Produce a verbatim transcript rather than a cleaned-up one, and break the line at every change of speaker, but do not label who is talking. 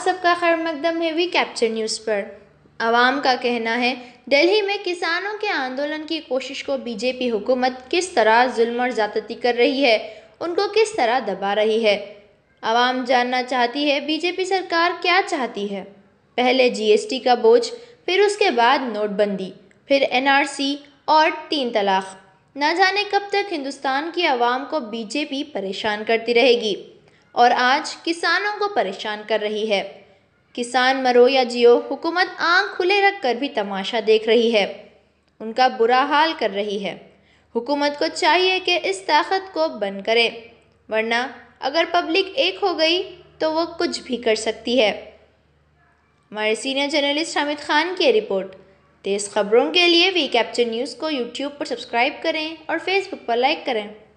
सबका खैर मकदम है वी कैप्चर न्यूज़ पर। आवाम का कहना है दिल्ली में किसानों के आंदोलन की कोशिश को बीजेपी हुकूमत किस तरह जुल्म और ज़्यादती कर रही है, उनको किस तरह दबा रही है। आवाम जानना चाहती है बीजेपी सरकार क्या चाहती है। पहले जीएसटी का बोझ, फिर उसके बाद नोटबंदी, फिर एनआरसी और तीन तलाक। न जाने कब तक हिंदुस्तान की आवाम को बीजेपी परेशान करती रहेगी और आज किसानों को परेशान कर रही है। किसान मरो या जियो, हुकूमत आंख खुले रख कर भी तमाशा देख रही है, उनका बुरा हाल कर रही है। हुकूमत को चाहिए कि इस ताकत को बंद करे, वरना अगर पब्लिक एक हो गई तो वो कुछ भी कर सकती है। हमारे सीनियर जर्नलिस्ट हामिद खान की रिपोर्ट। तेज़ खबरों के लिए वी कैप्चर न्यूज़ को यूट्यूब पर सब्सक्राइब करें और फेसबुक पर लाइक करें।